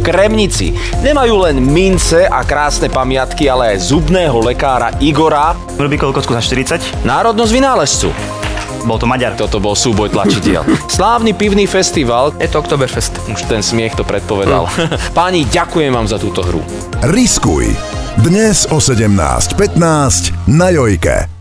Kremnici. Nemajú len mince a krásne pamiatky, ale aj zubného lekára Igora. Robí koľkotku za 40. Národnosť vynálezcu. Bol to Maďar. Toto bol súboj tlačidiel. Slávny pivný festival. Je to Oktoberfest. Už ten smiech to predpovedal. Páni, ďakujem vám za túto hru. Riskuj. Dnes o 17:15 na Jojke.